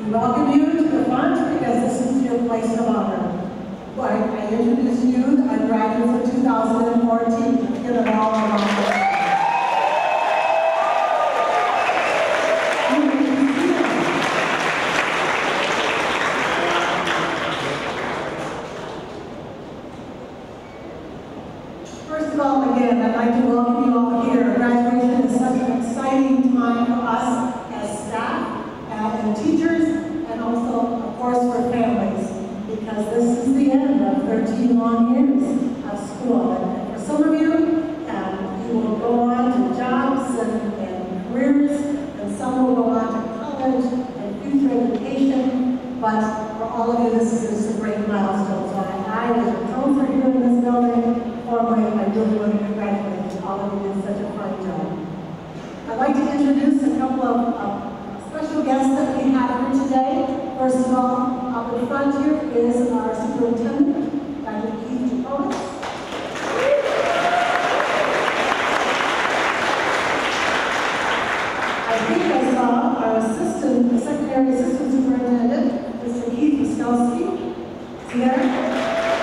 We welcome you to the front because this is your place of honor. I introduce you, the graduates of 2014. Give it all a round. First of all, again, I'd like to welcome you all here. Graduation is such an exciting time for us as staff and teachers, and also, of course, for families, because this is the end of 13 long years of school. And for some of you, you will go on to jobs and careers, and some will go on to college and future education, but for all of you, this is a great milestone. So I as a counselor here in this building, formally, I really want to congratulate all of you. Did such a fine job. I'd like to introduce a couple of special guests that we have here today. First of all, up in front here is our superintendent, Dr. Keith Jacobus. I think I saw our secretary assistant superintendent, Mr. Keith Wiskowski. Is he there?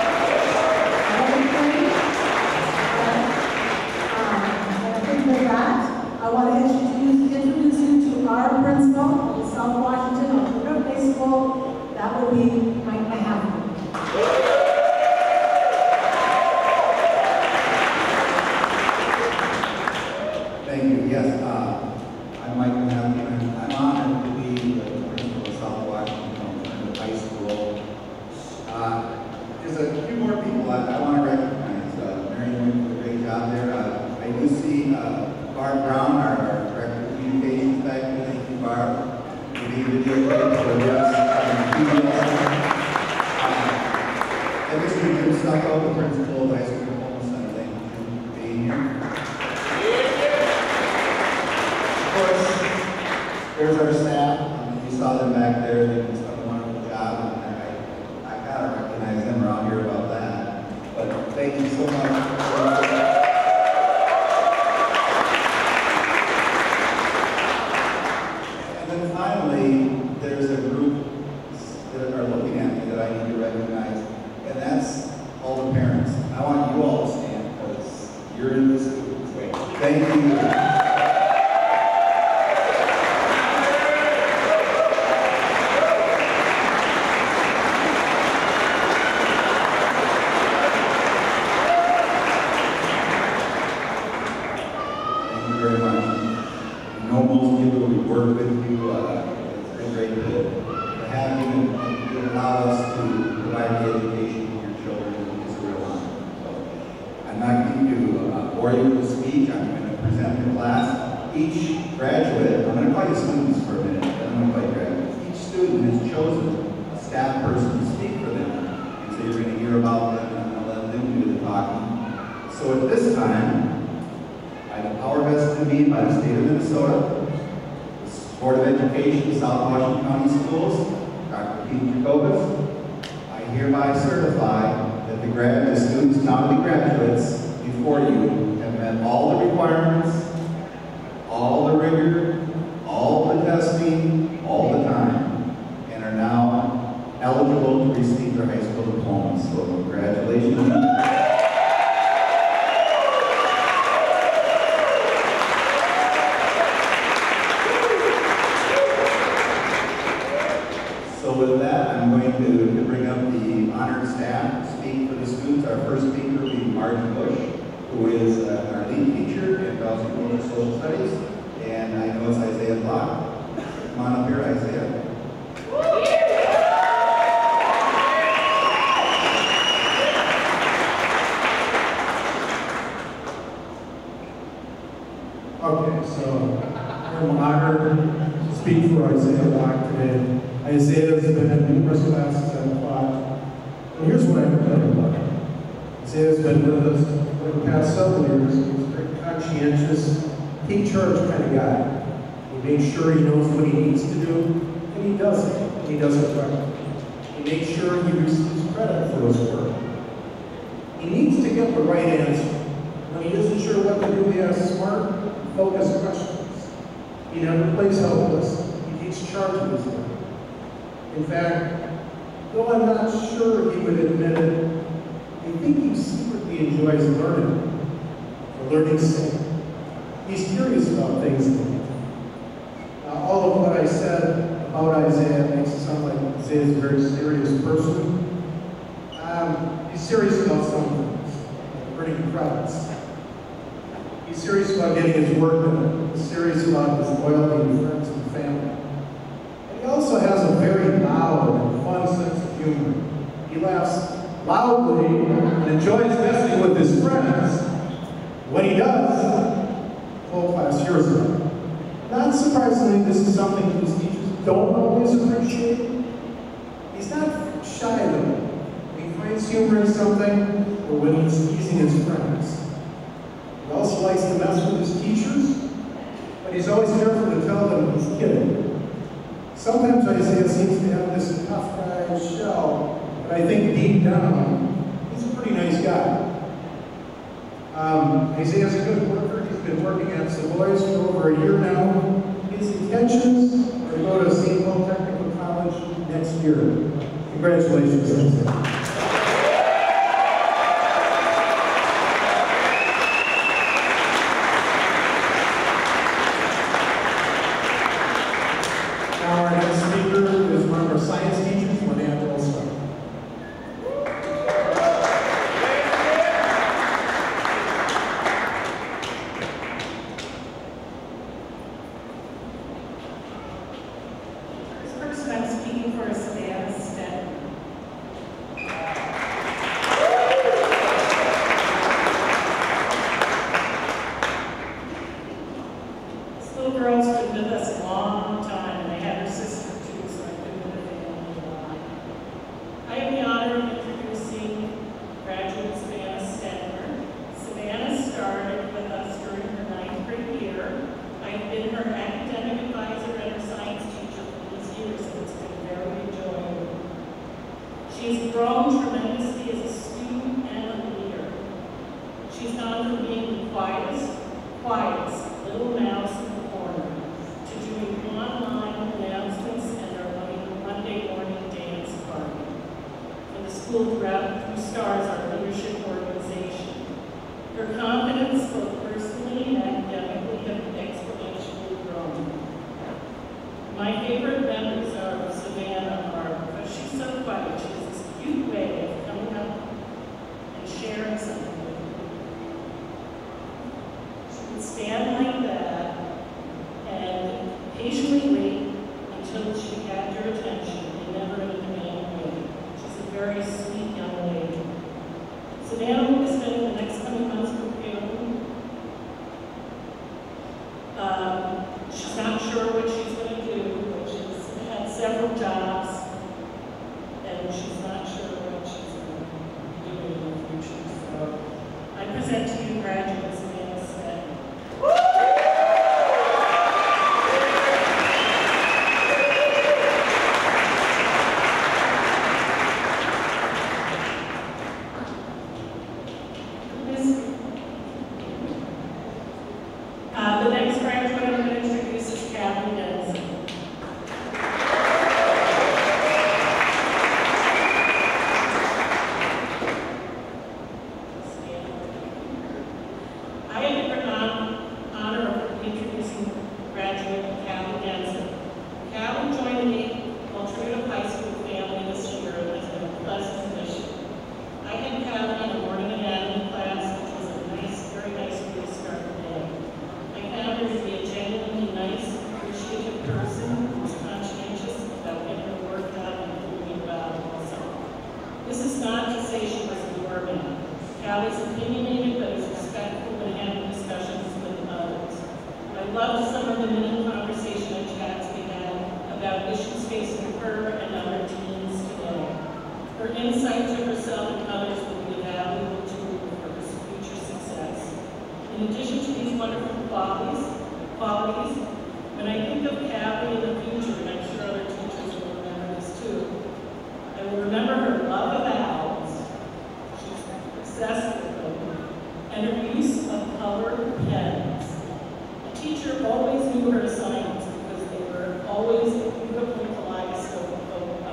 I want to introduce you to our principal of South Washington High School. That would be Mike Mahaffey. Thank you. Yes, I'm Mike Mahaffey. I'm honored to be the principal of South Washington High School. There's a few more people I want to recognize. Mary did a great job there. I do see Barb Brown, our Director of Communications back there. Thank you, Barb, for being video for us. And Mr. Jim Stucco, the principal of the High School Performance Center. Thank you for being here. Of course, there's our staff. You saw them back there. They did a wonderful job. And I gotta recognize them around here about that. But thank you so much. There's a group that are looking at me that I need to recognize, and that's all the parents. I want you all to stand because you're in this group. Thank you. Thank you very much. You know most people we work with you. Great to have you and allow us to provide the education for your children is a real honor. So I'm not going to bore you with a speech. I'm going to present the class. Each graduate, I'm going to call you students for a minute, then I'm going to call you graduates. Each student has chosen a staff person to speak for them. And so you're going to hear about them and I'm going to let them do the talking. So at this time, I have a power vested in me by the state of Minnesota, Board of Education, South Washington County Schools, Dr. Keith Jacobus. I hereby certify that the students, now to be graduates, before you have met all the requirements, all the rigor, all the testing, all the time, and are now eligible to receive their high school diplomas. So congratulations. With that, I'm going to bring up the honored staff to speak for the students. Our first speaker will be Martin Bush, who is our lead teacher in Boston Social Studies. And I know it's Isaiah Block. Come on up here, Isaiah. Okay, so I'm honored to speak for Isaiah Block today. Isaiah's been in numerous classes I've taught. And here's what I can tell you about him. Isaiah's been with us for the past several years. He's a very conscientious, take charge kind of guy. He makes sure he knows what he needs to do, and he does it. And he does it right. He makes sure he receives credit for his work. He needs to get the right answer. When he isn't sure what to do, he asks smart, focused questions. He never plays helpless. He takes charge of his work. In fact, though I'm not sure he would admit it, I think he secretly enjoys learning, for learning's sake. He's curious about things in life. All of what I said about Isaiah makes it sound like Isaiah's a very serious person. He's serious about some things, like earning credits. He's serious about getting his work done. He's serious about his loyalty to friends and family. And he also has a very loud and fun sense of humor. He laughs loudly and enjoys messing with his friends. When he does, the whole class hears about it. Not surprisingly, this is something his teachers don't always appreciate. He's not shy though. He finds humor in something, or when he's teasing his friends. He also likes to mess with his teachers, but he's always careful to tell them he's kidding. Sometimes Isaiah seems to have this tough guy shell, but I think deep down, he's a pretty nice guy. Isaiah's a good worker. He's been working at Savoy's for over a year now. His intentions are to go to St. Paul Technical College next year. Congratulations, Isaiah. Now our next speaker is one of our science teachers, Lynette Olson. She's grown tremendously as a student and a leader. She's gone from being the quietest little mouse in the corner to doing online announcements and our Monday morning dance party for the school through STARS, our leadership organization. Her confidence, both personally and academically, have exponentially grown. My favorite memories are of Savannah are because she's so quiet. She has this cute way of coming up and sharing something with you. She would stand like that and patiently wait until she had your attention and never in a command way. She's a very sweet young lady. Savannah will be spending the next coming months with you. She's not sure what she's going to do, but she's had several jobs, and she's not sure what she's going to be doing in the future. So I present to you graduates of AHS. The next graduate I'm going to introduce is Kathy Denson. I have the honor of introducing graduate Kathy Denson. Kathy joined the alternative high school family this year as a pleasant addition. I had Kathy in the morning anatomy class, which was a nice, very nice way to start the day. I found her to be a genuinely nice, appreciative person who's conscientious about getting her work done and doing it well also. This is not to say she was a doormat. Callie's opinionated but is respectful when having discussions with others. I loved some of the mini conversation and chats we had about issues facing her and other teens today. Her insight to herself and others will be a valuable tool for her future success. In addition to these wonderful qualities, when I think of Kathy in the future, and I'm sure other teachers will remember this too, I will remember her love of owls, she's obsessed with them, and her use of colored pens. The teacher always knew her assignments because they were always a beautiful kaleidoscope of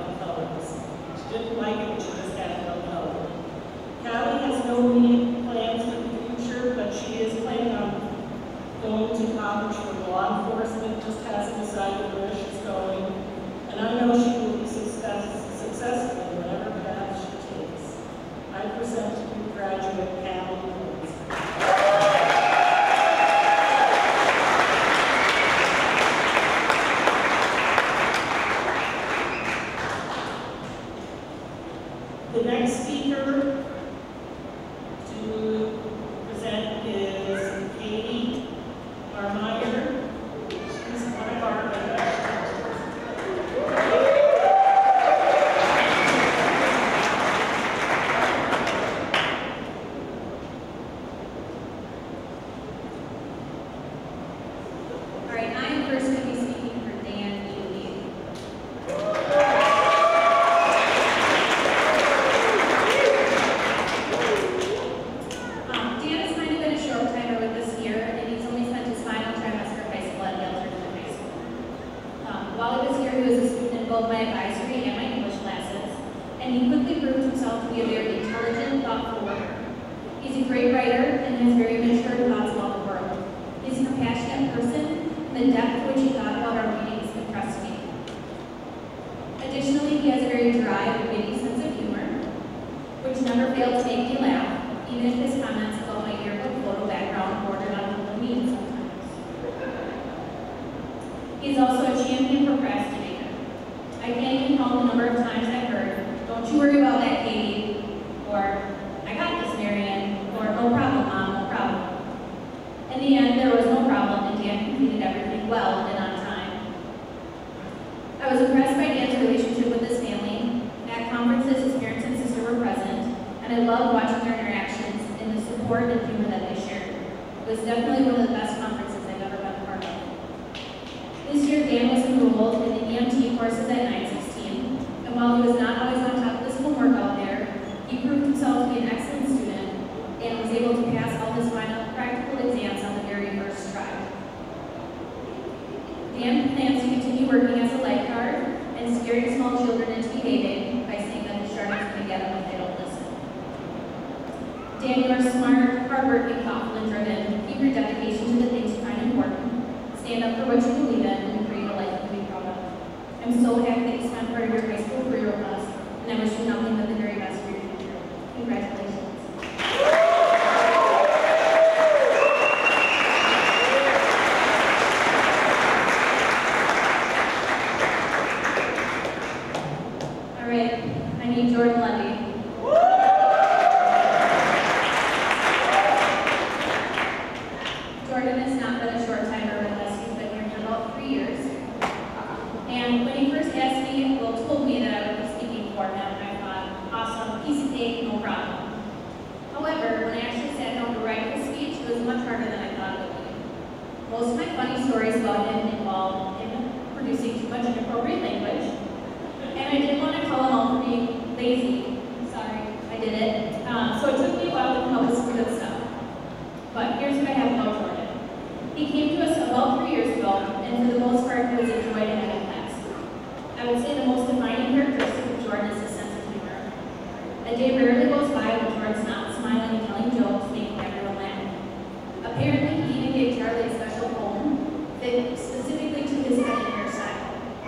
was a student in both my advisory and my English classes, and he quickly proved himself to be a very intelligent, thoughtful worker. He's a great writer and has very mature thoughts about the world. He's a compassionate person, and the depth to which he thought about our meetings impressed me. Additionally, he has a very dry and witty sense of humor, which never failed to make me laugh, even if his comments about my yearbook photo background bordered on a little mean sometimes. He's also a champion procrastinator. I can't even count the number of times I've heard, "Don't you worry about that, Katie," or "I got this, Marianne," or "No problem, Mom, no problem." In the end, there was no problem, and Dan completed everything well and on time. I was impressed by Dan's relationship with his family. At conferences, his parents and sister were present, and I loved watching their interactions and the support and humor that they shared. It was definitely one of the best conferences I've ever been a part of. This year, Dan was enrolled in the EMT courses at 916, and while he was not always on top of his homework out there, he proved himself to be an excellent student and was able to pass all his final practical exams on the very first try. Dan plans to continue working as a lifeguard and scaring small children into behaving by saying that the shark is going to get them if they don't listen. Dan, you are smart, hardworking, thoughtful, and driven. Keep your dedication to the things you find important. Stand up for what you believe in and create a life you can be proud of. I'm so happy that you spent part of your high school career with us, and I wish you nothing but the very best for your future. Congratulations. All right, I need Jordan Lundy. Jordan has not been a short timer with us. He's been here for about 3 years. And when he first asked me, told me that I would be speaking for him, I thought, awesome, piece of cake, no problem. However, when I actually sat down to write his speech, it was much harder than I thought it would be. Most of my funny stories about him involve him producing too much inappropriate language, and I didn't want to call him out for being lazy. Sorry, I did it. So it took me a while to come up with some good stuff. But here's what I have about Jordan. He came to us about 3 years ago, and for the most part, he was a joy to have in class. I would say the most defining characteristic of Jordan is his sense of humor. A day rarely goes by when Jordan's not smiling and telling jokes, making everyone laugh. Apparently, he even gave Charlie a special poem that specifically to his head and hairstyle.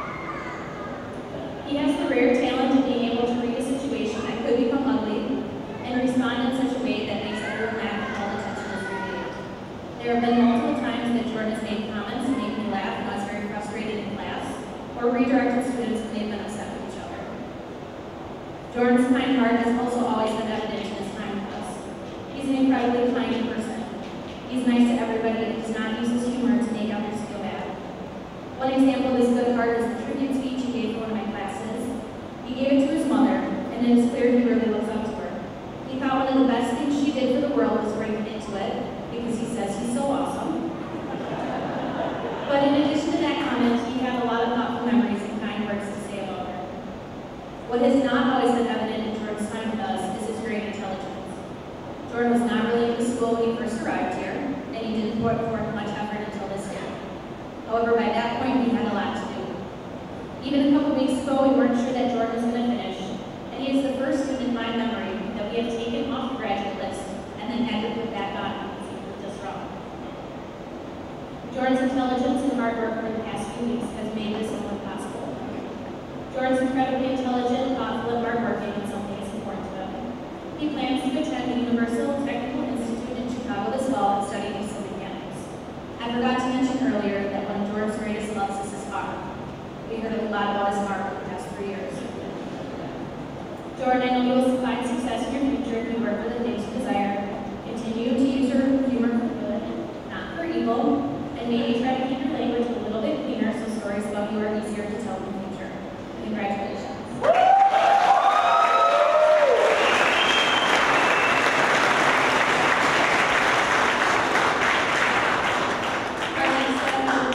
He has the rare talent of being able to read a situation that could become ugly and respond in such a way that makes everyone laugh and all attention is relieved. There have been multiple times that Jordan has made comments that make me laugh when I was very frustrated in class, or redirected students when they've been upset with each other. Jordan's kind heart has also always been evident in his time with us. He's an incredibly kind person. He's nice to everybody and does not use his humor to make others feel bad. One example of his good heart is the tribute speech he gave for one of my classes. He gave it to his mother, and it is clear he really looks up to her. He thought one of the best things she did for the world was bring him into it, because he says he's so awesome. But in addition to that comment, he had a lot of thoughtful memories and kind words to say about her. What has not always been evident in Jordan's time with us is his great intelligence. Jordan was not really into school when he first arrived here, and he didn't put forth much effort until this year. However, by that point, we had a lot to do. Even a couple weeks ago, we weren't sure that Jordan was going to finish, and he is the first student in my memory that we have taken off the graduate list and then had to put back on because he proved us wrong. Jordan's intelligence and hard work over the past few weeks has made this moment possible. Jordan's incredibly intelligent, thoughtful, and hardworking, and something is important to him. He plans to attend the Universal Technical Institute in Chicago this fall and study diesel mechanics. I forgot to mention earlier that one of Jordan's greatest loves is his farm. We heard a lot about his farm over the past 3 years. Jordan, I know you will find success in your future if you work for the things you desire. Continue to use your humor for good, not for evil, and maybe try to keep your language a little bit cleaner so stories about you are easier to tell in the future. Congratulations. Our next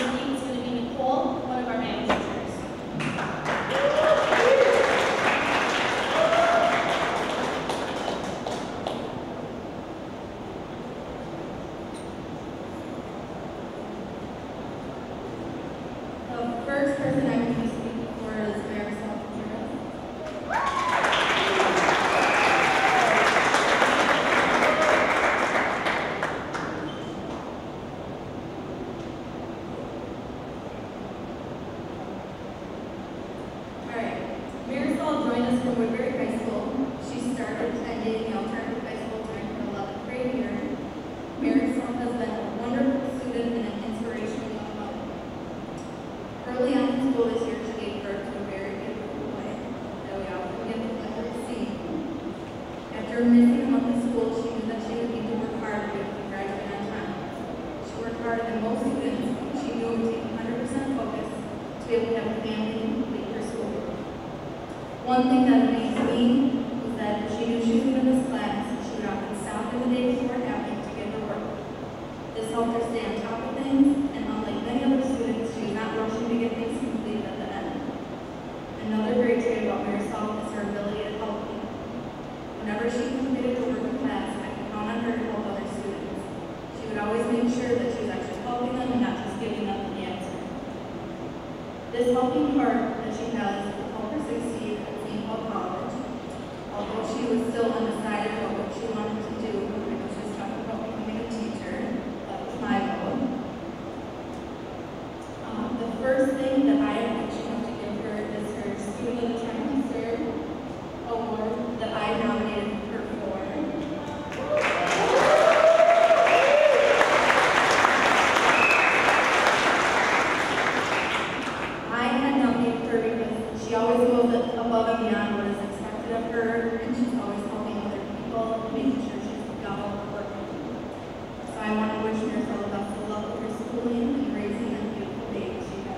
join us from Woodbury High School. She started attending the alternative high school during her 11th grade year. Marisol has been a wonderful student and an inspirational young mother. Early on in school this year, she gave birth to a very beautiful boy that we often get the pleasure of seeing. After missing a month of school, she knew that she would need to work hard to be able to graduate on time. She worked harder than most students, but she knew it would take 100% focus to be able to have a family and complete her schoolwork. One thing that amazed me was that if she knew she was going to miss class, she would often stop in the day before it happened to get her work. This helped her stay on top of things, and unlike many other students, she was not rushing to get things completed at the end. Another great trait about Marisol is her ability to help people. Whenever she completed her work in class, I could count on her to help other students. She would always make sure that she was actually helping them and not just giving them the answer. This helping heart that she has will help her succeed at St. Paul College. Although she was still undecided about what she wanted to do, because she was talking about becoming a teacher, that was my goal. The first thing that I am actually going to give her is her Student of the Trimester award that I nominated her for. I had nominated her because she always goes above and beyond what is expected of her, and she's always helping other people, making sure she's got all her work. So I want to wish Marisol the best of luck with her schooling and raising that beautiful baby she has.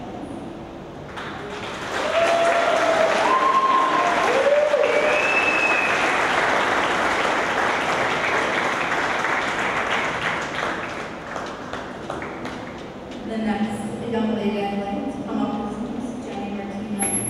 The next young lady I'd like to come up with is Jenny Martinez.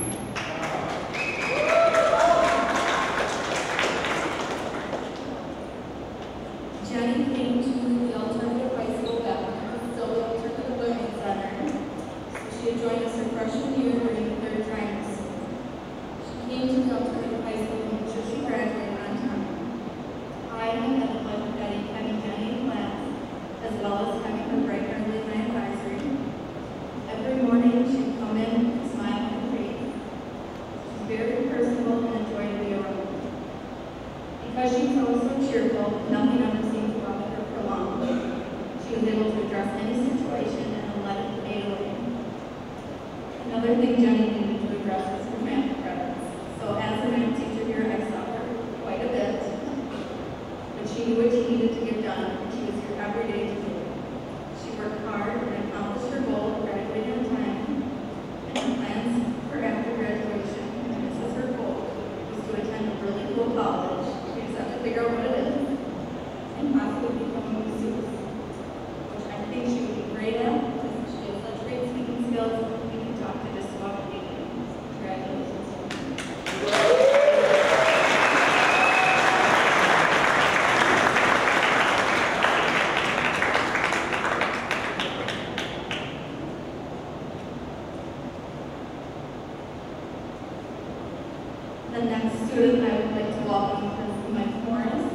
Jenny came to the alternative high school back when it was still the Alternative Learning Center. So she had joined us her freshman year during the third trimester. She came to the alternative high school to make sure she graduated on time. I had the pleasure of having Jenny in class, as well as having her bright early in my advisory. Every morning she'd come in and smile on her face. She's very personable and a joy to be around. Because she's always so cheerful, nothing ever seemed to bother her for long. She was able to address any situation and let it fade away. Another thing Jenny needed to address was her math credits. So as a math teacher here, I saw her quite a bit. But she knew what she needed to get done, and she was here every day to do it. She worked hard and accomplished her goal of graduating on time, and her plans for after graduation, and this is her goal, was to attend a really cool college. She just have to figure out what it is, and possibly become a masseuse, which I think she would be great at, because she has such great speaking skills, and we can talk to just about anything. Congratulations. The next student I would like to welcome is Mike Morris.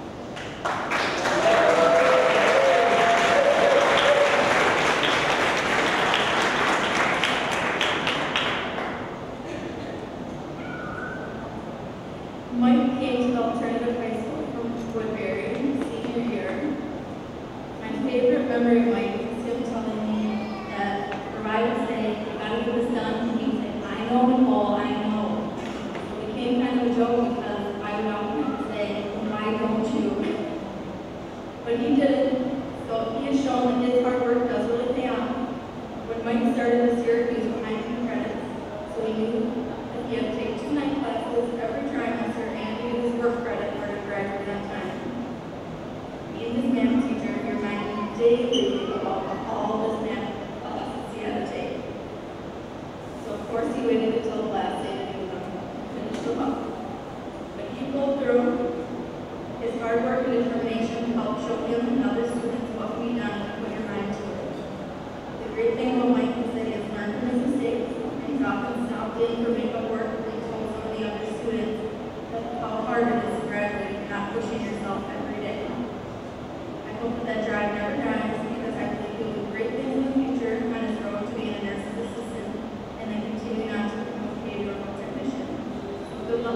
Mike came to the alternative high school from Woodbury senior year. My favorite memory of Mike is him telling me that for I would say, I gotta get this done, and he'd say, I know, Nicole, I know. It became kind of a joke because I would often say, why don't you? But he did it, so he has shown that his hard work does really pay off. When Mike started this year, he was behind in credits, so he knew that he had to take 2 night classes every trimester and to get his work credit in order to graduate on time. He and his math teacher reminded me daily about all this math classes he had to take. So of course he waited until the last day to do them, finish them up. But he pulled through. His hard work and determination helped show him and other students what can be done when you put your mind to it. The great thing about Mike is that he has learned from his mistakes, and he's often stopped in for makeup work and told some of the other students that how hard it is to graduate and not pushing yourself every day. I hope that that drive never dies, because I believe he'll do great things in the future on his road to being a nurse's assistant and then continuing on to become a behavioral technician. So good luck.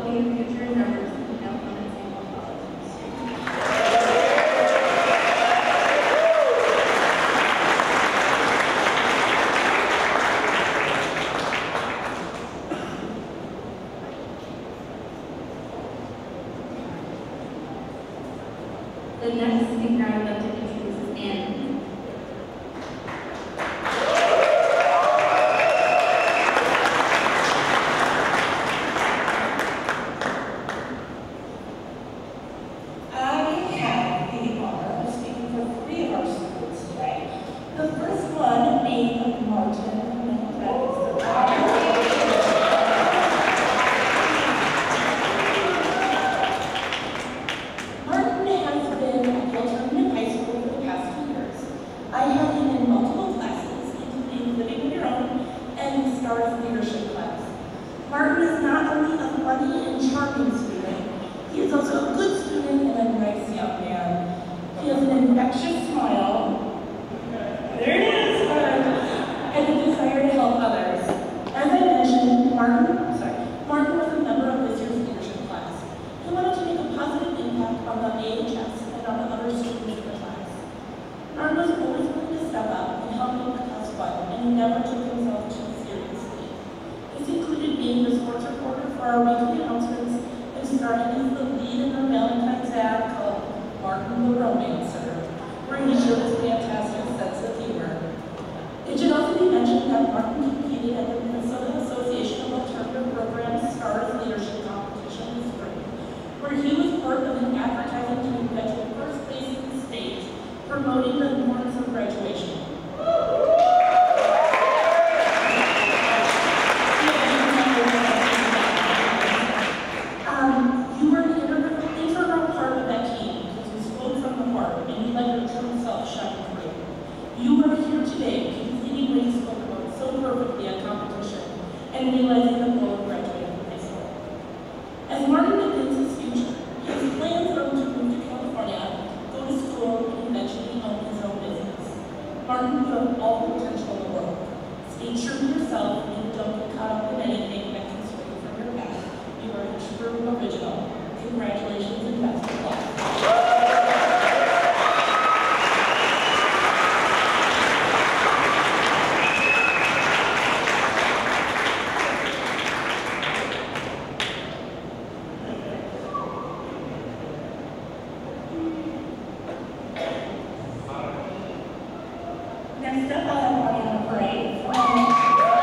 The next speaker I would like to introduce is Anne. Martin was a member of this year's leadership class. He wanted to make a positive impact on the AHS and on the other students in the class. Martin was always willing to step up and help make the class fun, and he never took himself too seriously. This included being the sports reporter for our weekly announcements and starting as the lead in our Valentine's ad called Martin the Romancer, where he showed his fantastic sense of humor. It should also be mentioned that Martin competed at the Minnesota Association of Alternative Programs Stars Leadership Competition this spring, where he was part of an advertising team that took first place in the state, promoting the importance of graduation. You were an integral part of that team because you spoke from the heart and you let your true self shine through. You are here today continuing what you spoke about so perfectly at competition and realizing the goal of graduating from high school. As Martin begins his future, his plans are to move to California, go to school, and eventually own his own business. Martin, you have all the potential in the world. Stay true to yourself and don't get caught up in anything that can sway you from your path. You are a true original. Congratulations and best of luck. Next up, I'll have Ariana Parade from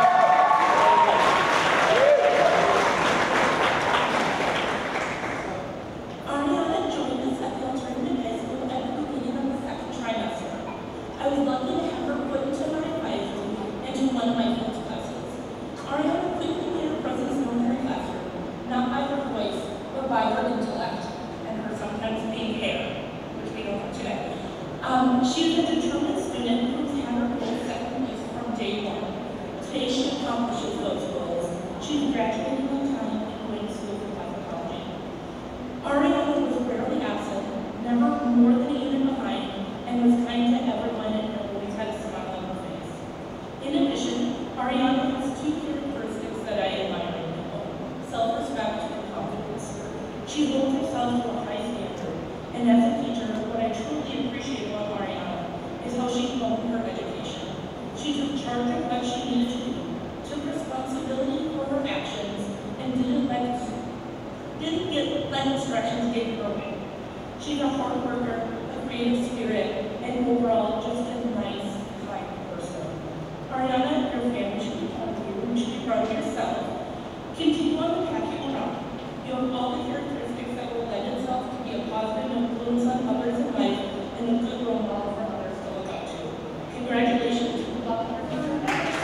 Ariana joined us at the alternative high school at the beginning of the second trimester. I was lucky to have her put into my advisor and to one of my field classes. Ariana quickly made her presence known in her classroom, not by her voice, but by her intellect and her sometimes pink hair, which we don't have today. She is a determined student who's had her goals set in place from day one. Today she accomplishes those goals. She's graduating on time and going to school for cosmetology. Ariana was rarely absent, never more than a unit behind, and was kind to everyone and always had a smile on her face. In addition, Ariana has two characteristics that I admire in people: self-respect and confidence. She holds herself to a high standard, and as a teacher, what I truly appreciate about Ariana is how she owned her education. She took charge of what she needed to do, took responsibility for her actions, and didn't let instructions get in her way. She's a hard worker, a creative spirit, and overall just a nice, kind person. Ariana, your family should be proud of you and should be proud of yourself. Continue on the path you are on. You have all the characteristics that will lend itself to be a positive influence on others in life and a good role model for others to look up to. Congratulations. Good luck in your future endeavors.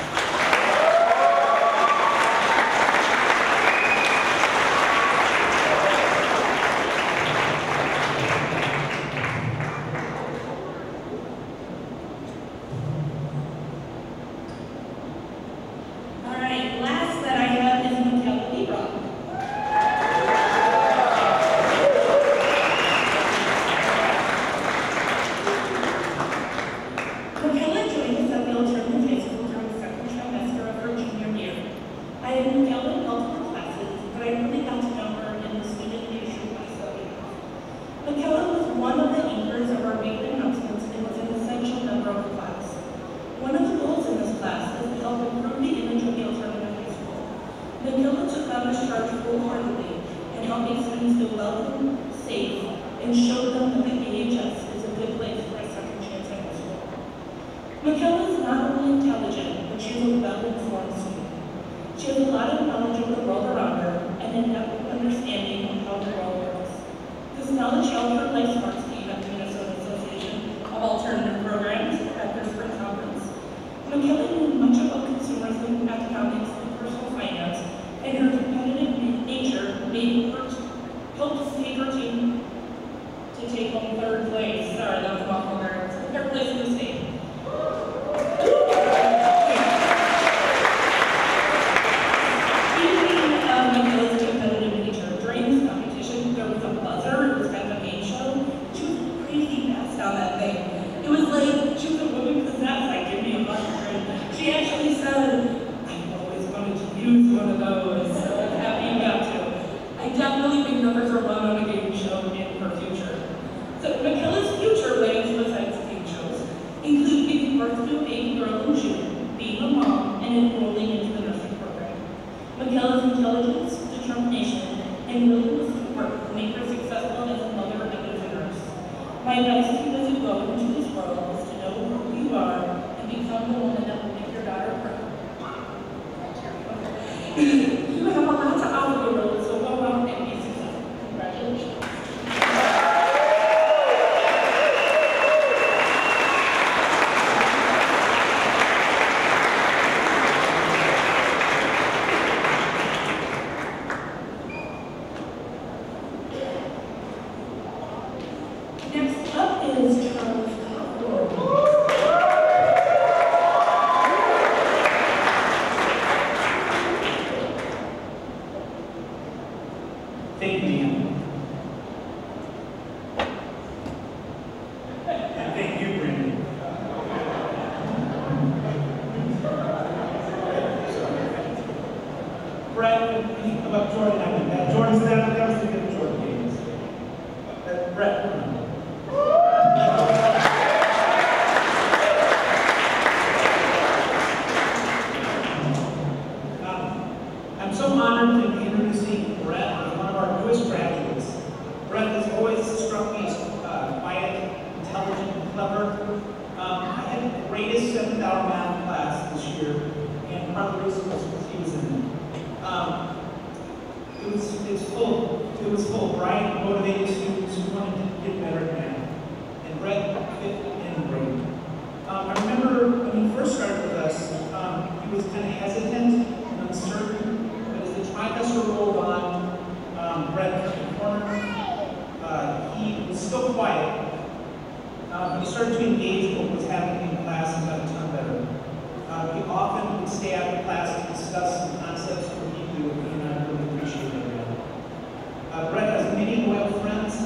All right, last that I have is Michaela Libra. Michaela joined us at the alternative high school during the second trimester of her junior year. I had Michaela in multiple classes, but I really got to know her in the student leadership class that we have. Michaela was one of the anchors of our weekly announcements and was an essential member of the class. One of the goals in this class is to help improve the image of the alternative high school. Michaela took on this charge wholeheartedly and helped make students feel welcome, safe, and showed them that the AHS is a good place for a second chance at school. Michaela is not only intelligent, but she is a well-informed student. She has a lot of knowledge of the world around her and an understanding of how the world works. This knowledge helped her life smart scheme at the Minnesota Association of Alternative Programs at their spring conference. Michaela knew much about consumerism, economics, and personal finance, and her competitive nature made her helped take her team to take home third place. Sorry, that was awful. Third place in the state. Michaela's competitive nature. During this competition, there was a buzzer. It was kind of a game show. She was crazy fast on that thing. It was like she was a woman possessed. Like, give me a buzzer. And she actually said, "I've always wanted to use one of those." So I'm happy you got to. I definitely think numbers are run on a game show in her future. So Michaela's future plans besides game shows include giving birth to a baby girl in June, being a mom, and enrolling into the nursing program. Michaela's intelligence, determination, and willingness to work will make her successful as a mother and as a nurse. My advice to you as you go into this world is to know who you are and become the woman that will make your daughter proud. You have a lot to offer the world, so go out and be successful. Congratulations. Next up is Charles Cowboy. Thank you, Ian. And thank you, Brandon. Brett, about Jordan, I mean, Jordan's that was the good Jordan games. Brett, come on. I'm so honored to be introducing Brett, one of our newest graduates. Brett has always struck me as quiet, intelligent, and clever. I had the greatest 7th-hour math class this year, and part of the reason was because he was in it. It was full of bright, motivated students who wanted to get better at math, and Brett fit in great. I remember when he first started with us, he was kind of hesitant and uncertain, but as the trimester rolled on, Brett cut the corner. He was still quiet, but he started to engage with what was happening in class and got a ton better. He often would stay after class to discuss some concepts for me to do, and I really appreciate it. Brett has many loyal friends.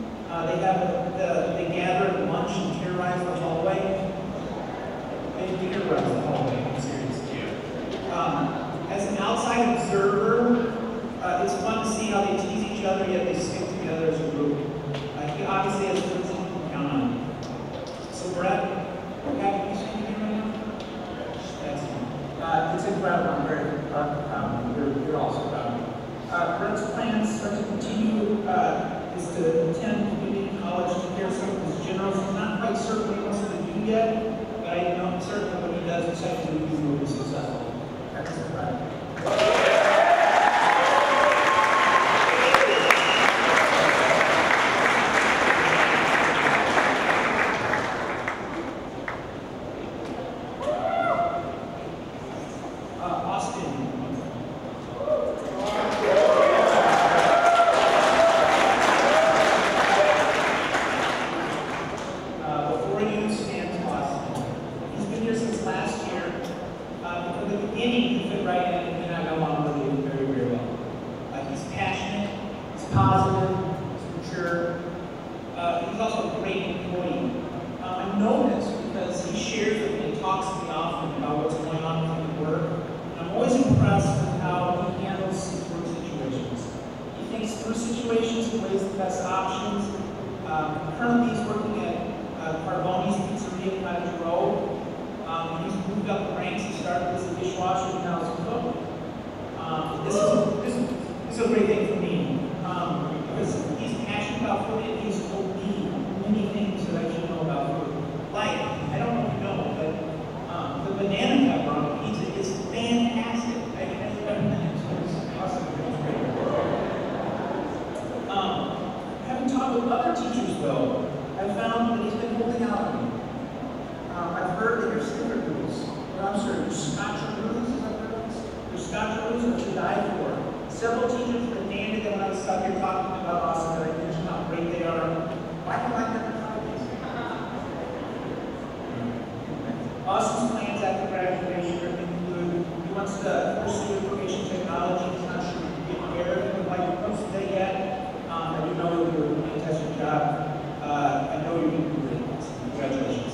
They gather at lunch and terrorize the hallway. They terrorize the hallway, I'm serious. As an outside observer, it's fun to see how they tease each other, yet they stick together as a group. He obviously has friends that you can count on. So Brett, can you speak to me right now? That's It's incredible. I'm very proud. You're also proud. Brett's plans are to continue is to attend community college to care some of his generals. I'm not quite certain what he wants to do yet, but I know certainly when he does decide to do, he will be successful. That's incredible. This is a great thing for me because he's passionate about food and he's Dr. Russo to die for. Several teachers were named when I was stuck here talking about Austin, that I mentioned how great they are. Why do I never try this? Austin's plans after graduation include, he wants to pursue information technology. He's not sure he can get where he would like to post today yet. I do know that you're doing a fantastic job. I know you're doing great. Congratulations.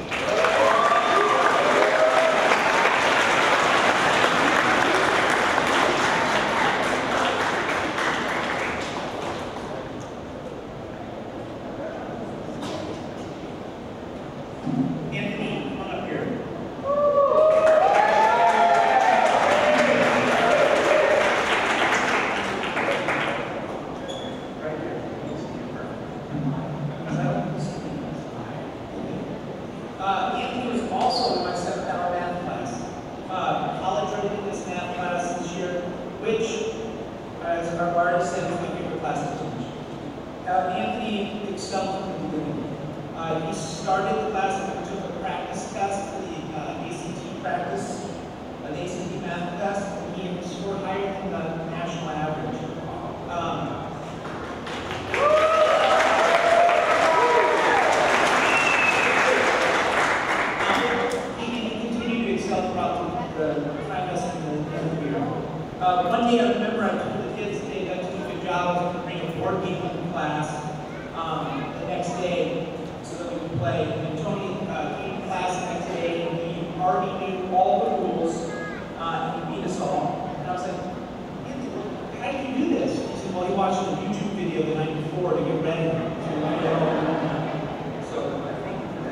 Anthony, come on up here. Right here. Anthony was also in my 7th hour math class. College ready in this math class this year, which, as I've already said, is my favorite class to teach. Anthony excelled from the beginning. He started the class and took a practice test for the ACT practice, the ACT math test, and he scored higher than the national average. He continued to excel throughout the trimester and the year. One day I remember I told the kids they had to do a good job of bringing a board game in class the next day so that we could play. And Tony came to class the next day and he already knew all the rules and he beat us all. And I was like, how did you do this? He said, well, he watched a YouTube video the night before to get ready to read it all. So I thank you for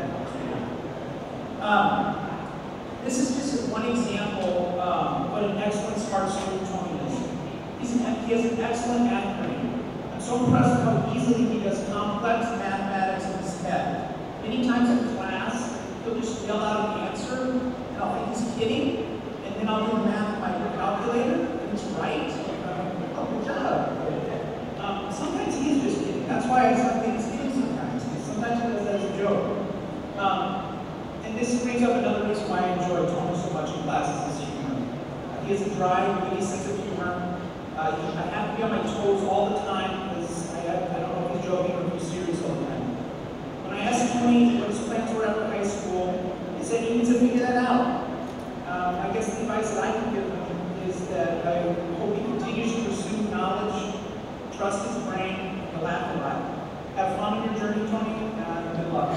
that. This is just one example of what an excellent smart student Tony is. He has an excellent math brain. I'm so impressed with how easily he does complex mathematics in his head. Many times in class, he'll just yell out an answer, and I'll think he's kidding, and then I'll do the math with my calculator, and it's right. Oh, good job. Sometimes he's just kidding. That's why I think he's kidding sometimes. Sometimes he does that as a joke. And this brings up another reason why I enjoy Tony so much in classes is humor. He has a dry, witty sense of humor. I have to be on my toes all the time because I don't know if he's joking or if he's serious all the time. When I asked Tony what his plans were after high school, he said he needs to figure that out. I guess the advice that I can give him is that I hope he continues to pursue knowledge, trust his brain, and laugh a lot. Have fun on your journey, Tony, and good luck.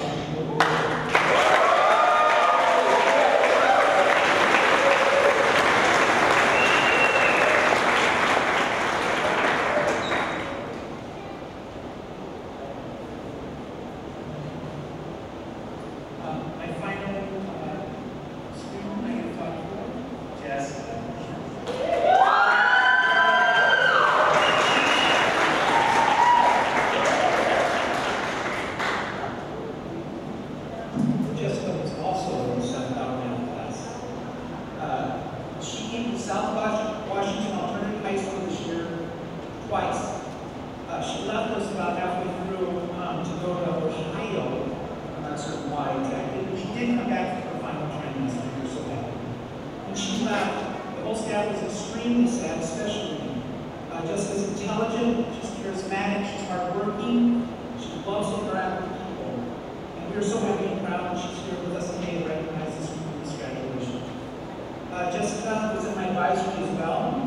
She left us about halfway through to go to Ohio. I'm not certain why exactly, but she did come back for her final trimester. We were so happy. When she left, the whole staff was extremely sad, especially me. Jessica's intelligent, she's charismatic, she's hardworking, she loves to interact with people. And we are so happy and proud that she's here with us today to recognize this graduation. Jessica was in my advisory as well.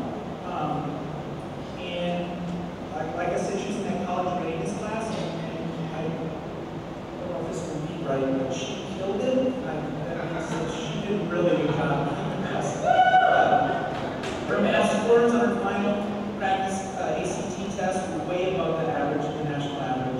Like I said, she was in that college readiness class, and I don't know if this will be right, but she killed it. She did a really good job. Her math scores on her final practice ACT test were way above the average, the national average.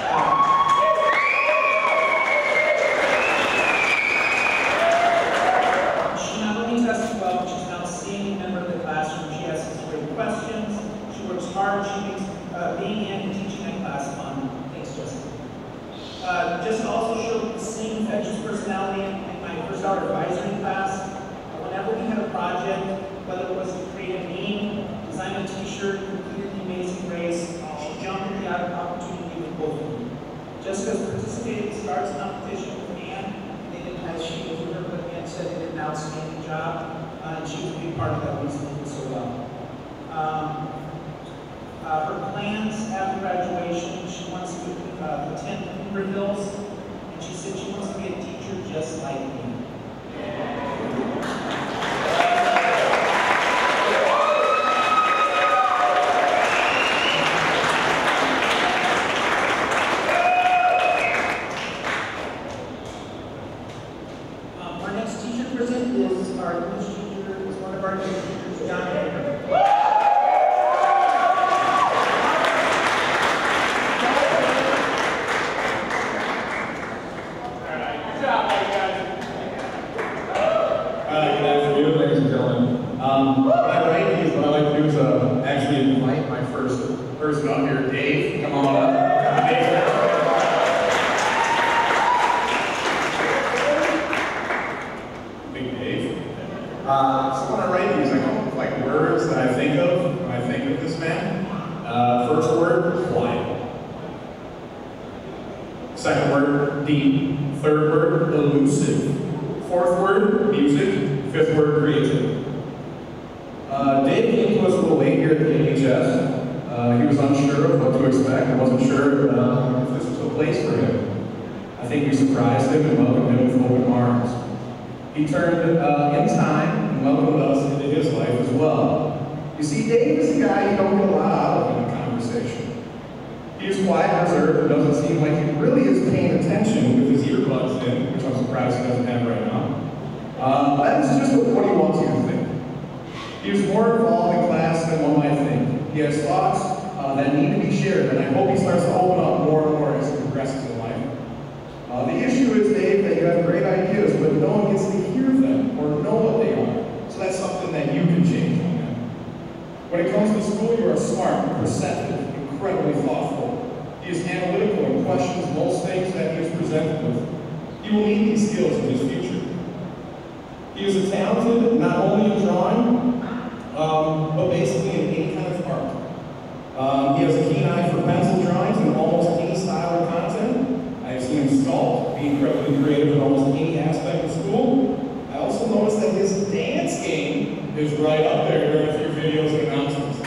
She not only tested well, but she's now a senior member of the classroom. She asks great questions. She works hard. She makes being in and teaching that class fun. Thanks, Jessica. Jessica also showed the same infectious personality in my first hour advisory class. Whenever we had a project, whether it was to create a meme, design a t-shirt, complete the Amazing Race, she jumped at the opportunity with both of them. Jessica's participated in the STARS competition with Anne. They didn't have she with her, but Anne said they did an outstanding job, and she was a big part of that reason. Her plans after graduation, she wants to attend Beaver Hills, and she said she wants to be a teacher just like me. Our next teacher present is our English teacher, is one of our English teachers, John Baker. What I like is, what I like to do is actually invite my first person up here, Dave. Come on up. Dave. Big Dave. So when I write these, I come up with like words that I think of when I think of this man. First word, quiet. Second word, deep. Third word, elusive. Fourth word, music. Fifth word, creativity. Dave came to us a little late here at the AHS. He was unsure of what to expect and wasn't sure if this was a place for him. I think we surprised him and welcomed him with open arms. He turned in time and welcomed us into his life as well. You see, Dave is a guy you don't get a lot out of in a conversation. He is quiet, reserved, and doesn't seem like he really is paying attention with his earbuds in, which I'm surprised he doesn't have right now. That is just what he wants you to think. He is more involved in class than one might think. He has thoughts that need to be shared, and I hope he starts to open up more and more as he progresses in life. The issue is, Dave, that you have great ideas, but no one gets to hear them or know what they are. So that's something that you can change on that. When it comes to school, you are smart, perceptive, incredibly thoughtful. He is analytical and questions most things that he is presented with. He will need these skills in his future. He is talented not only in drawing, but basically in any kind of art. He has a keen eye for pencil drawings in almost any style of content. I have seen him sculpt, be incredibly creative in almost any aspect of school. I also noticed that his dance game is right up there during a few videos and announcements.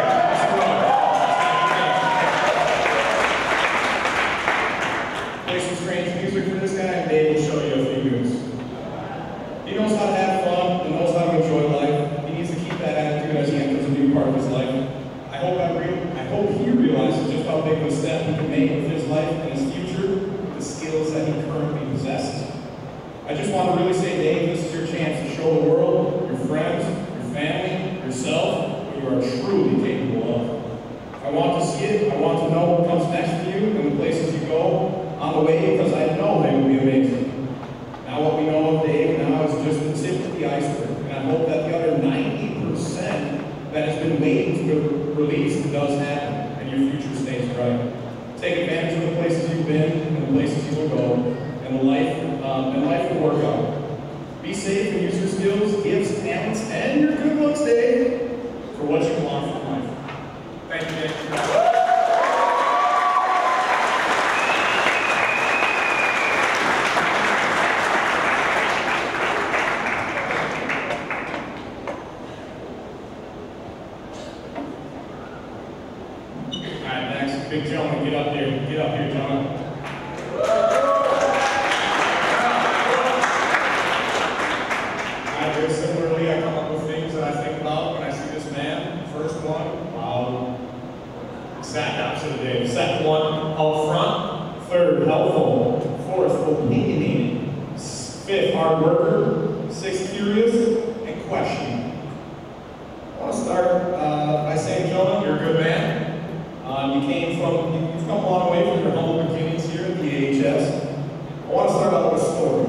Play some strange music for this guy, and Dave will show you a few moves. He knows how to have fun and knows how to enjoy life. He needs to keep that attitude as he enters a new part of his life. I hope he realizes just how big of a step he can make with his life and his future, with the skills that he currently possesses. I just want to really say, Dave, this is your chance to show the world, your friends, your family, yourself, what you are truly capable of. I want to see it. I want to know what comes next for you and the places you go on the way, because I know they will be amazing. Now what we know of Dave now is just the tip of the iceberg, and I hope that the other 90% that has been waiting to be released does happen, and your future stays bright. Take advantage of the places you've been and the places you will go, and life will work out. Be safe and use your skills, gifts, talents, and your good looks, Dave, for what you want from life. Thank you, Dave. Big gentleman, get up here. Get up here, John. Very similarly, I come up with things that I think about when I see this man. First one, exact opposite of Dave. Second one, out front. Third, helpful. Fourth, opinionated. Fifth, hard worker. Sixth, curious and questioning. I want to start by saying, Jonah, you're a good man. You've come a long way from your humble beginnings here at the AHS. I want to start out with a story.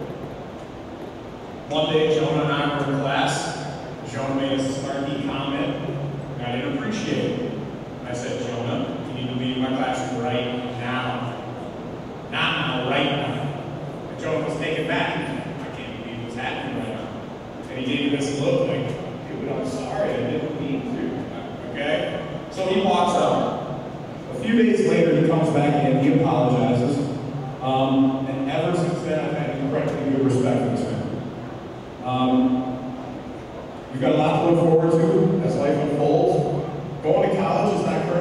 One day, Jonah and I were in class. Jonah made us a snarky comment, and I didn't appreciate it. I said, Jonah, you need to leave my classroom right now. Not now, right now. And Jonah was taken back. I can't believe what's happening right now. And he gave me this look like, dude, I'm sorry, I didn't mean to. Okay? So he walks out. A few days later, he comes back in, he apologizes, and ever since then, I've had incredibly good respect for this man. You've got a lot to look forward to as life unfolds. Going to college is not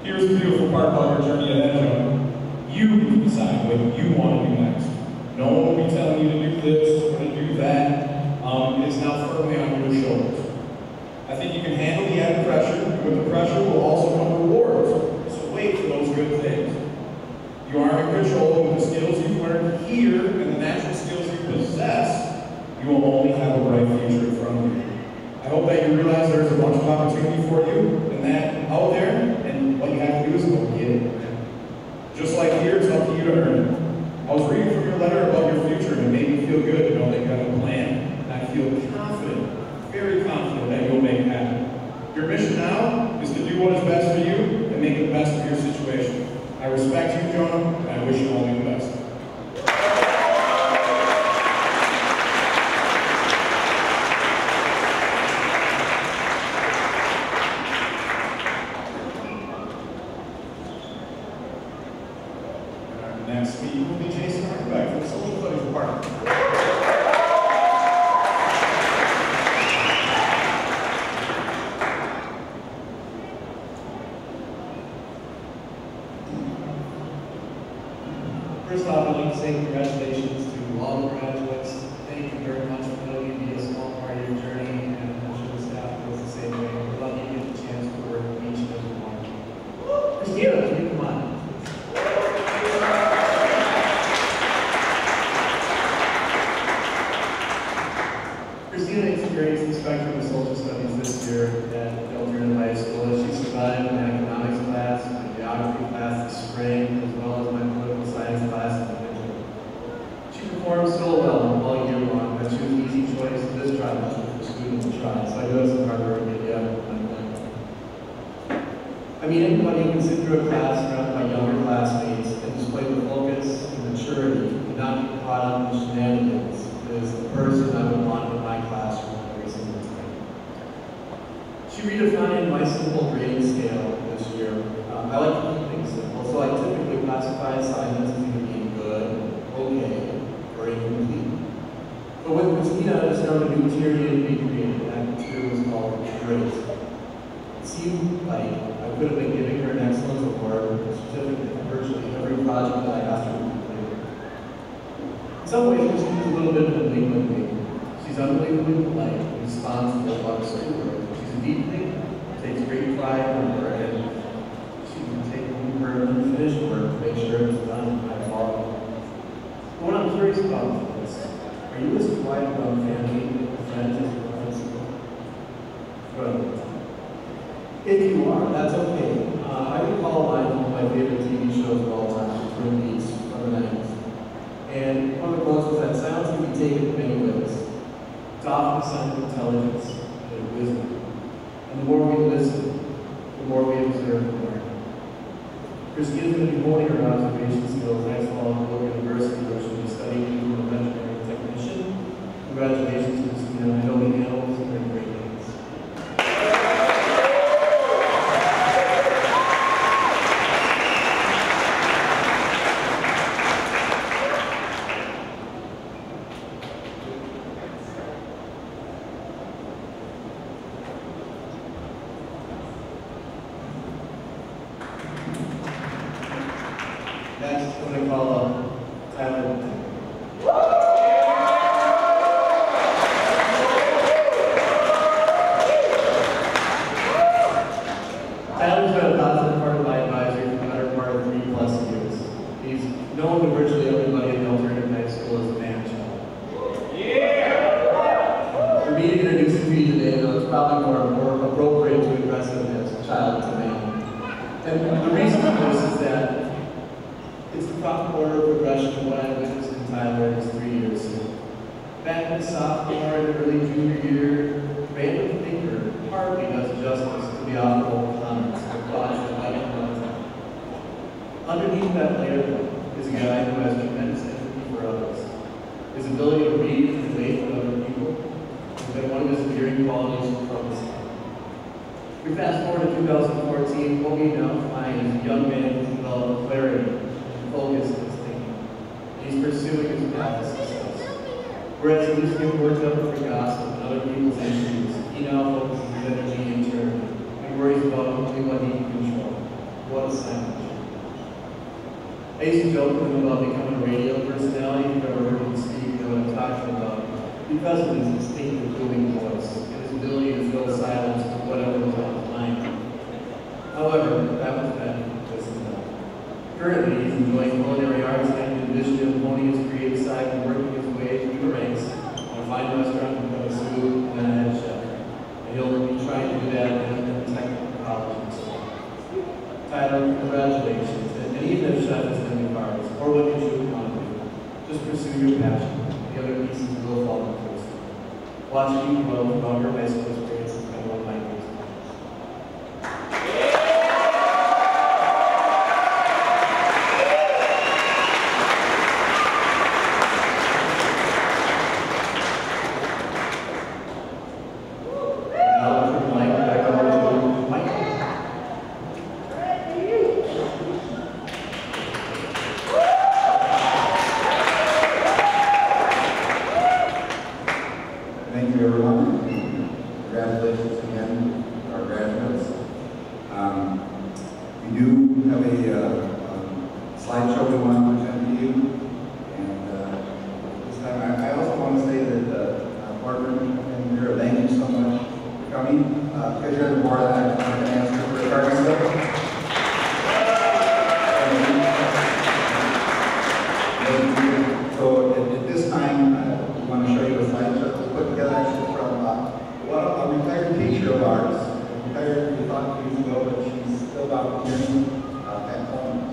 Here's the beautiful part about your journey ahead, John. You get to decide what you want to do next. No one will be telling you to do this or to do that. It is now firmly on your shoulders. I think you can handle the added pressure, and with the pressure will also come rewards. So wait for those good things. You are in control with the skills you've learned here and the natural skills you possess. You will only have a bright future in front of you. I hope that you realize there's a bunch of opportunity for you and that out there, and what you have to do is go get it. Just like here, it's up to you to earn it. I was reading from your letter about your future, and it made me feel good to know that you have a plan. And I feel confident, very confident that you'll make it happen. Your mission now is to do what is best for you and make the best of your situation. I respect you, Jonah, and I wish you all the best. Next speaker will be Jason Hartbeck from the Social Studies Department. First off, I'd like to say congratulations to all the graduates. Thank you very much for letting me be a small part of your journey, and I'm sure the staff feels the same way. We're lucky to get the chance to work with each and every one. Christina, can you come on? Christina experienced the spectrum of social studies this year at Alternative High School. She survived my economics class, my geography class this spring, as well as my political science class in the winter. She performed so well all year long that she was an easy choice this trimester for students to try. So I do have some hard work to get you out of my mind. I mean, anybody who can sit through a class surrounded by younger classmates and display the focus and maturity and not get caught up in shenanigans is the person I would want in my classroom every single time. She redefined my simple grading scale this year. I like to keep things simple, so I typically classify assignments as either being good, okay, or incomplete. But with Christina, I discovered a new tier needed to be created, and that tier was called great. It seemed like I could have been giving her an excellence award, a certificate for virtually every project that I asked her to complete. In some ways, Christina's a little bit of a liquid me. She's unbelievably polite and responsible about her schoolwork. She's a deep thinker, takes great pride in her work, and she can take her unfinished work to make sure it's done by tomorrow. But what I'm curious about is, are you as quiet about family and friends as you are in school? Well, if you are, that's okay. I recall one of my favorite TV shows of all time, Twin Peaks, from the 90s. And one of the quotes was that silence can be taken in many ways. It's often a sign of intelligence and wisdom. And the more we listen, the more we observe and learn. Christina's going to be holding her observation skills next fall at Local University, where she'll be studying to become an engineering technician. Congratulations to Christina. I know the animals are in great hands. Next, I'm going to call up Tyler. Tyler's been a positive part of my advisory for the better part of 3+ years. He's known to virtually everybody in the alternative high school as a man child. Yeah! For me to introduce him to you today, though, it's probably more appropriate to address him as a child to man. And the reason for this is that it's the proper order of progression of what I witnessed in Tyler in his 3 years here. Back in sophomore and early junior year, random thinker hardly does justice to the awful comments and thoughts that might come out of him. Underneath that layer is a guy who has tremendous empathy for others. His ability to read and relate with other people has been one of his endearing qualities from the start. We fast forward to 2014, what we now find is a young man who's developed clarity and focus in his thinking. He's pursuing his path to success. Whereas he used to get worked up for gossip and other people's issues, he now focuses his energy internally and worries about only what he can control. What a sandwich. I used to joke with him about becoming a radio personality. If you've ever heard him speak, you know what I'm talking about. Because of his distinctive booming voice and his ability to fill silence with whatever was on his mind. However, that was then, this is now. Currently, he's enjoying culinary arts and I envision him honing his creative side and working his way through the ranks on a fine restaurant to become a sous and then a head chef. And he'll be trying to do that in technical college and so on. Tyler, congratulations. And even if chef is in the cards, or what did you want to do? Just pursue your passion. The other pieces will fall into place. Watching you grow throughout your high school experience has been one of my greatest Thank you, everyone. Congratulations again, our graduates. We do have a slideshow we want to present to you. And this time, I also want to say that our partner in here, thank you so much for coming. Because you're the board, I'm not going to ask you for a card stuff. So at this time, we want to show you a slideshow we put together actually from a retired teacher of ours. Retired, we thought 2 years ago, but she's still volunteering at home.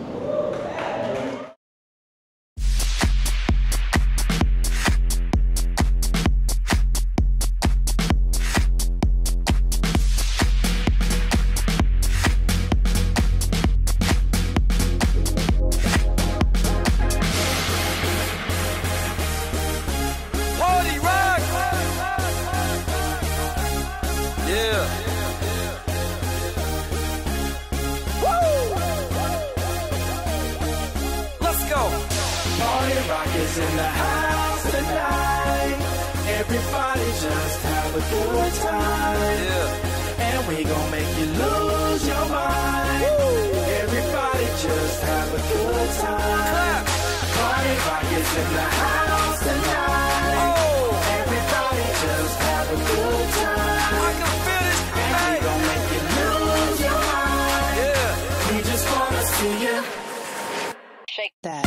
Rockets in the house tonight. Everybody just have a good time. And we gon' make you lose your mind. Everybody just have a good time. Party rockets in the house tonight. Everybody just have a good time. And we gon' make you lose your mind. We just wanna see you shake that.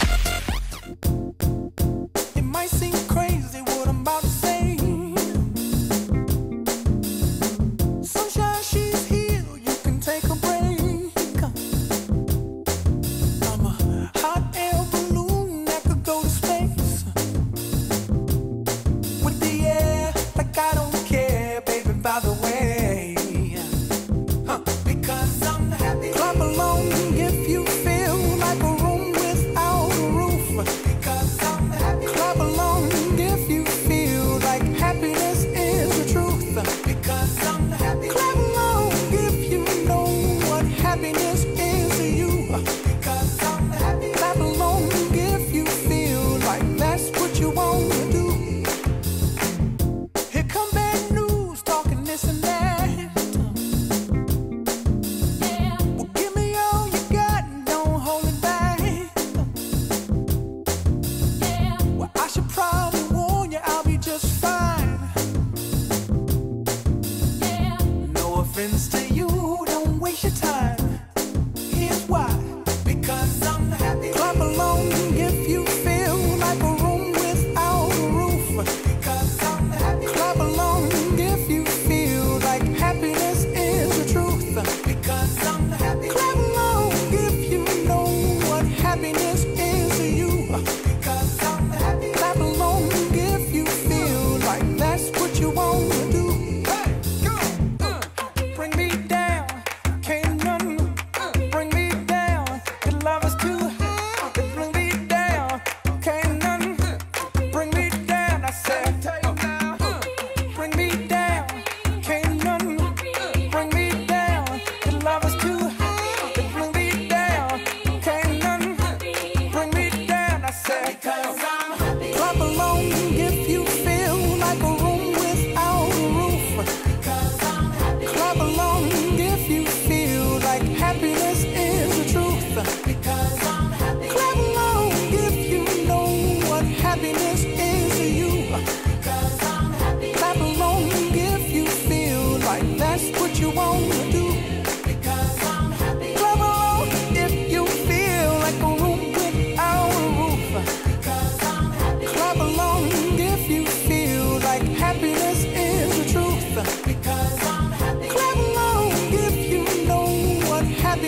It might seem crazy what I'm about to say. Sunshine, she's here, you can take a break. I'm a hot air balloon that could go to space. With the air, like I don't care, baby, by the way. Because I'm happy. Clap along if you feel like a room without a roof. Because I'm happy. Clap along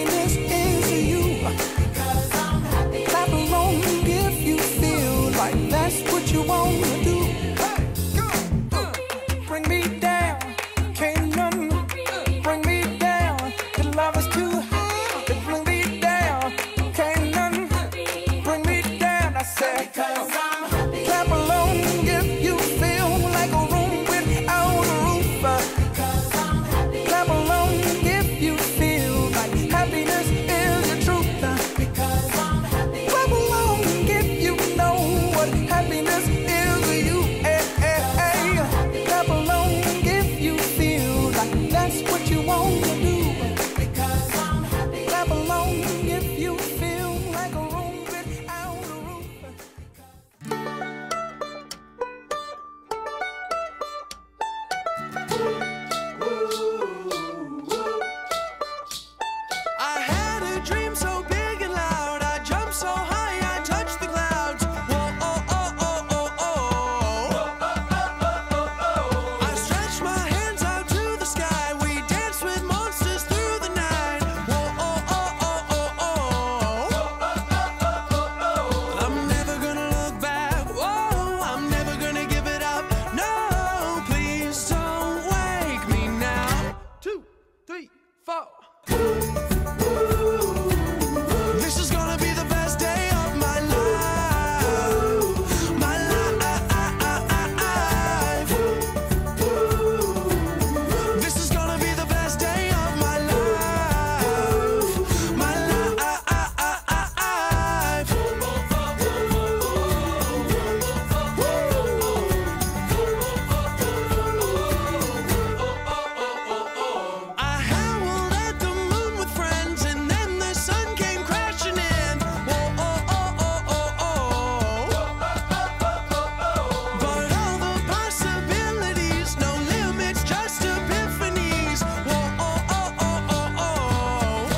happiness is you. Because I'm happy. Clap along if you feel like that's what you want to do. Bring me down, can't none bring me down. The love is too high to bring me down. Can't none bring me down. I said, because I'm happy. Clap along if you feel like a room without a roof. Because I'm happy. Clap along if you feel like happiness is the truth. Because I'm happy. Clap along if you know what happiness is to you. Clap along if you feel like that's what you want to do. Because I'm happy. Clap along if you feel like a room without a roof. I had a dream so big and loud, I jumped so high, I touched the clouds. Whoa, oh, oh, oh, oh, oh. I stretched my hands out to the sky, we danced with monsters through the night. Whoa, oh, oh, oh, oh, oh. I'm never gonna look back, whoa, I'm never gonna give it up. No, please don't wake me now. 2, 3, 4. This is gonna be the best day of my life. My life. This is gonna be the best day of my life. My life. I howled at the moon with friends, and then the sun came crashing in. Whoa, oh, oh, oh, oh, oh. But all the possibilities, no limits, just epiphanies. Whoa, oh, oh, oh, oh,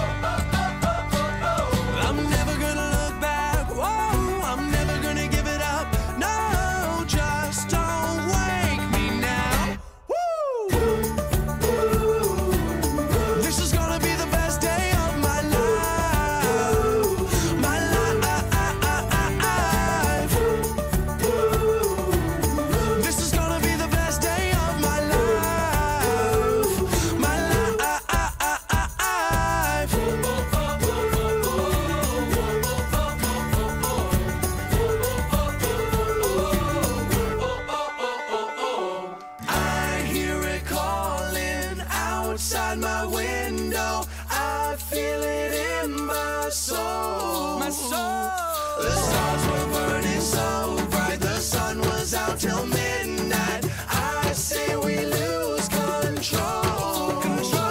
oh. I'm never gonna look back. Whoa, I'm never gonna give it up. No, just don't wake me now. Woo! This is gonna be the best day of my life. My life. This is gonna be the best day of my life. My life. I hear it calling outside my window. I feel it in my soul. My soul. The stars were burning so bright. The sun was out till midnight. I say we lose control.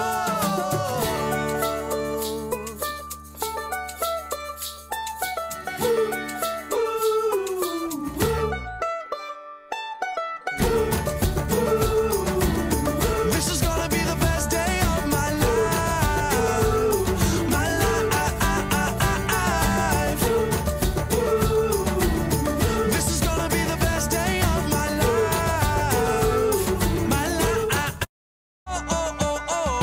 This is gonna be the best day of my life. My life. This is gonna be the best day of my life. My life. Oh, oh, oh,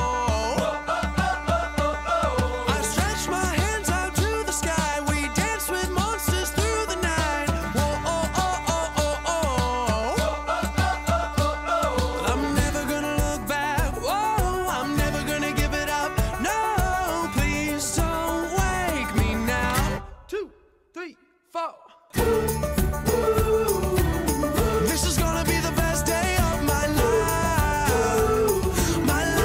oh. I stretched my hands out to the sky. We danced with monsters through the night. Whoa, oh, oh, oh, oh, oh. I'm never gonna look back. Whoa, I'm never gonna give it up. No, please don't wake me now. 2, 3, 4. This is gonna be the best day of my life. My life.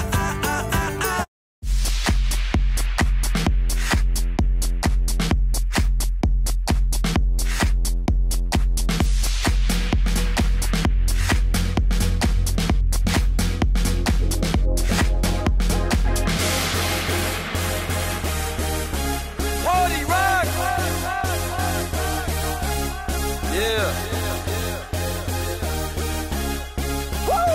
Party rock! Yeah. Woo!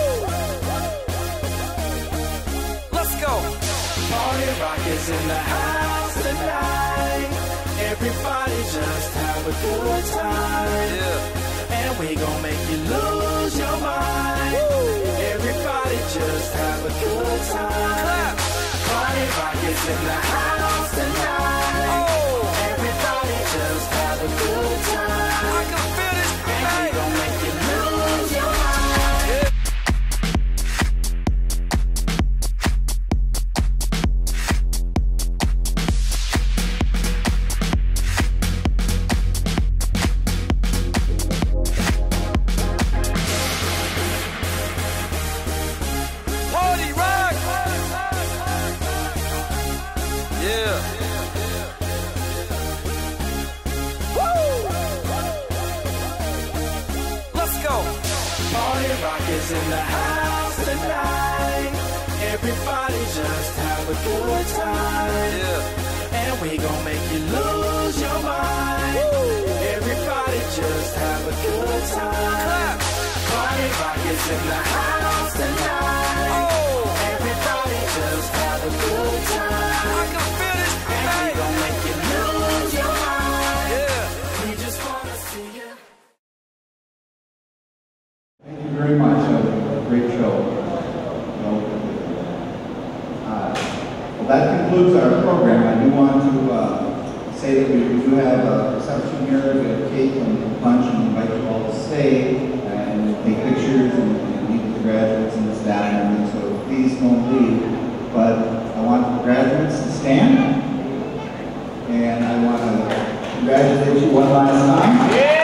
Let's go. Party rock is in the house tonight. Everybody just have a good time. Yeah. And we gon' make you lose your mind. Woo! Everybody just have a good time. Clap. Party Party rock is in the house tonight. Oh, everybody just have a good time. I can feel this beat. And we gon' make you lose your mind. Yeah. Party rock. Yeah. Woo. Let's go. Party rock is in the house tonight. Everybody just have a good time. Yeah. And we gon' make you lose your mind. Woo. Everybody just have a good time. Clap. Party rock is in the house tonight. Oh, everybody just have a good time. I can feel this beat. And we gon' make you lose your mind. Yeah. We just wanna see you. Thank you very much. A great show. Well, that concludes our program. I do want to say that we do have a reception here. We have cake and lunch, and invite you all to stay and take pictures and meet with the graduates and the staff and everything. So please don't leave. But I want the graduates to stand, and I want to congratulate you one last time. Yeah.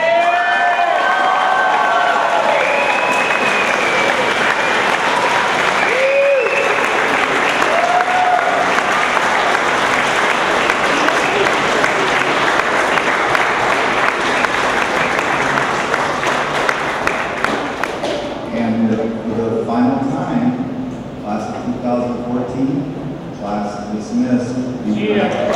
And for the final time, class of 2014, class dismissed. Yeah.